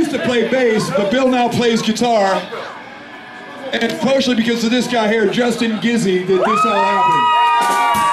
used to play bass, but Bill now plays guitar. And partially because of this guy here, Justin Gizzy, that this all happened.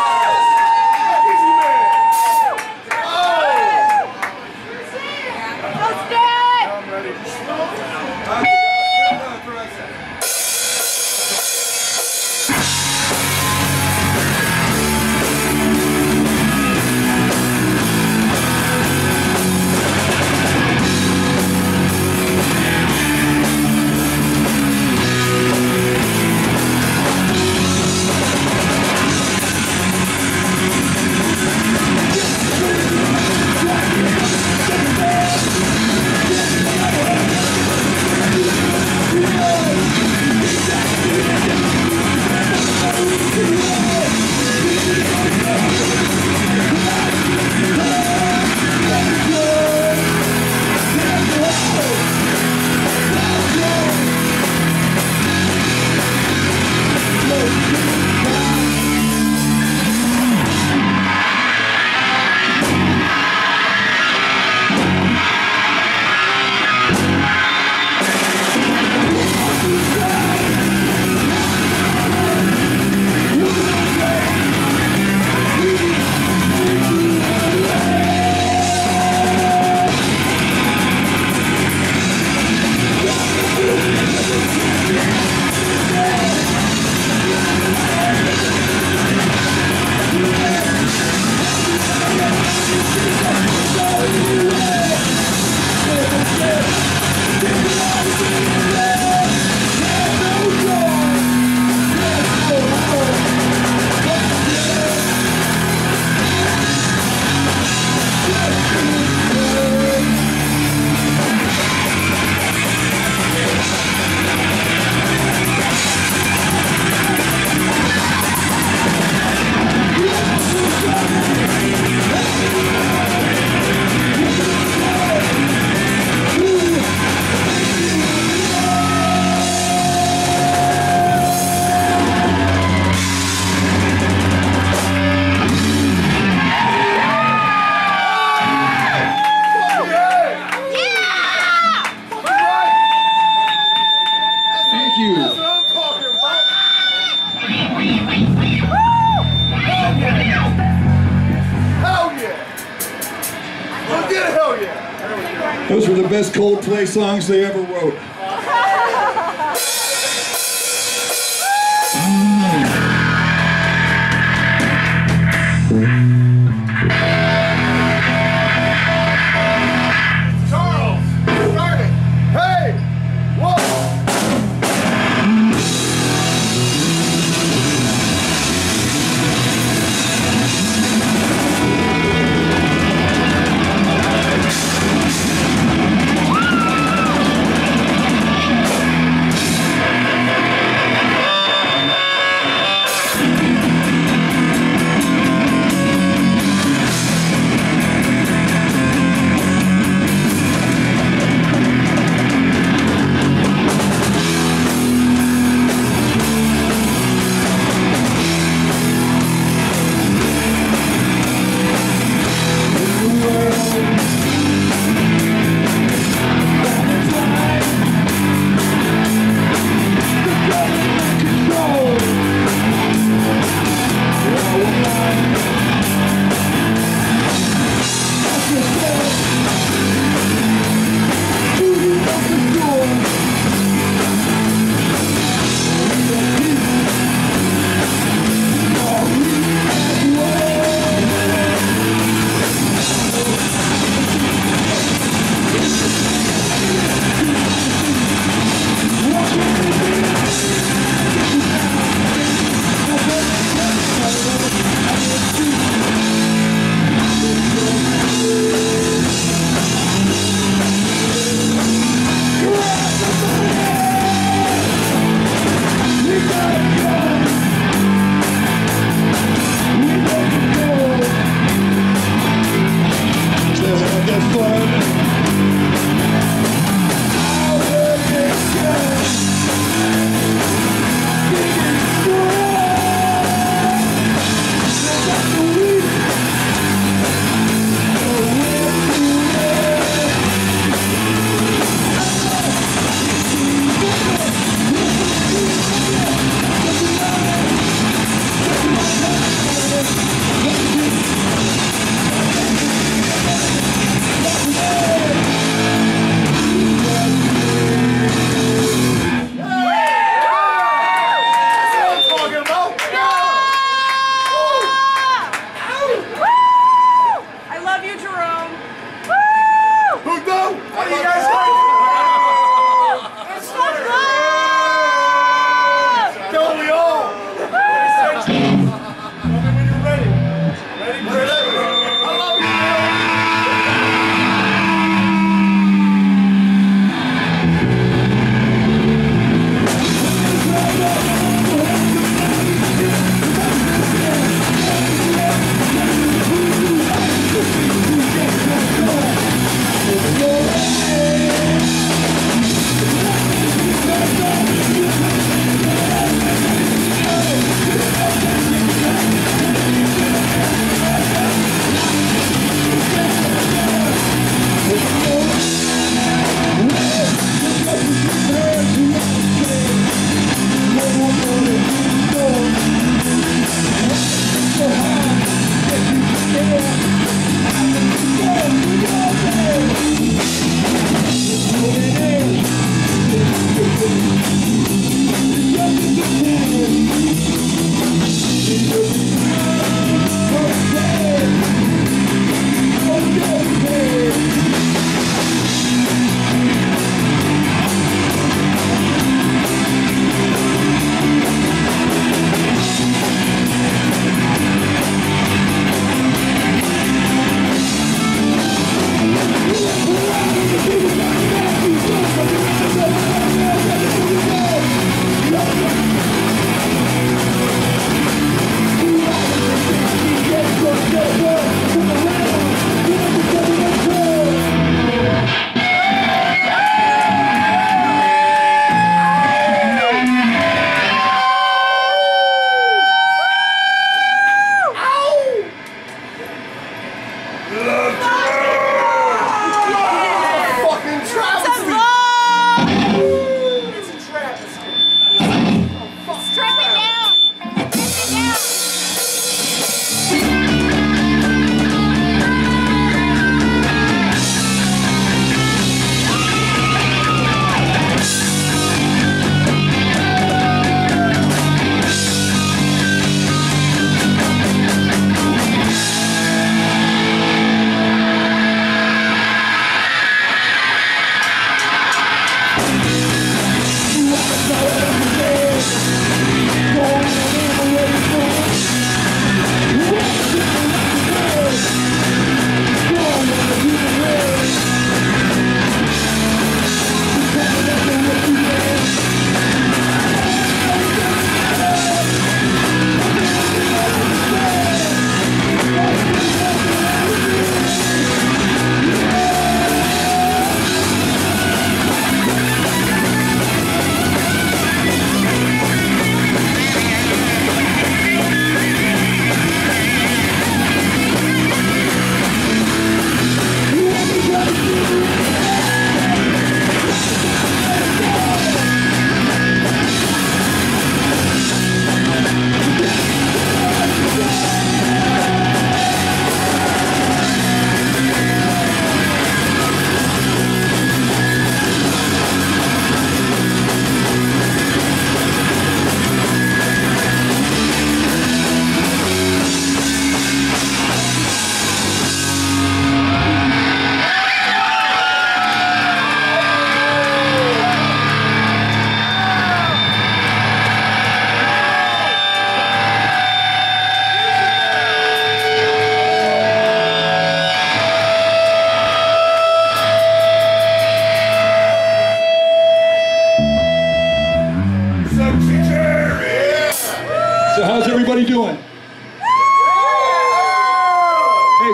Those were the best Coldplay songs they ever wrote.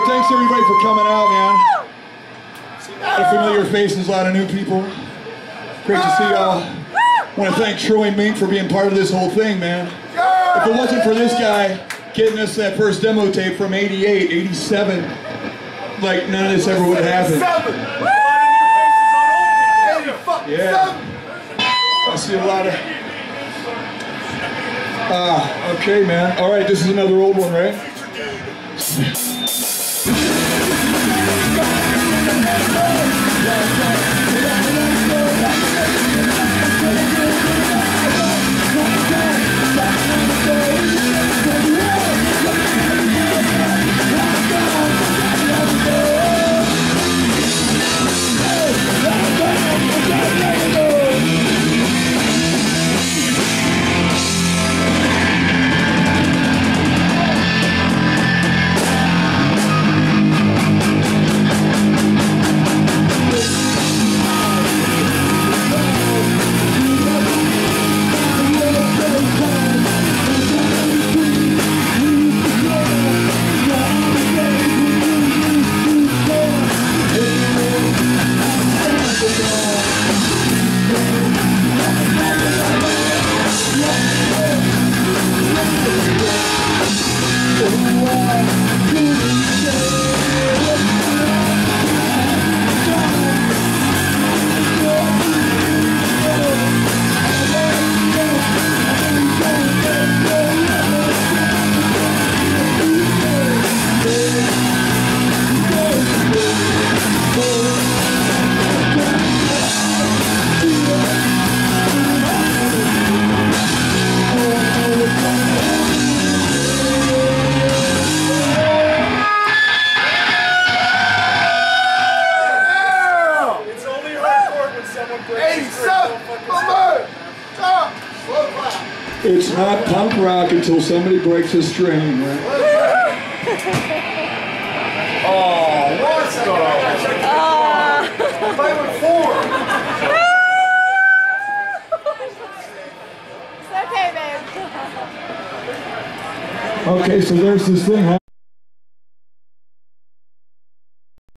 thanks everybody for coming out, man. A lot of familiar faces, a lot of new people. Great to see y'all. I want to thank Troy Mink for being part of this whole thing, man. If it wasn't for this guy getting us that first demo tape from 88, 87, like none of this ever would have happened. Yeah. I see a lot of... okay, man. All right, this is another old one, right? It's not punk rock until somebody breaks a string, right? Oh, what's up? Play with four. It's okay, babe. Okay, so there's this thing, huh?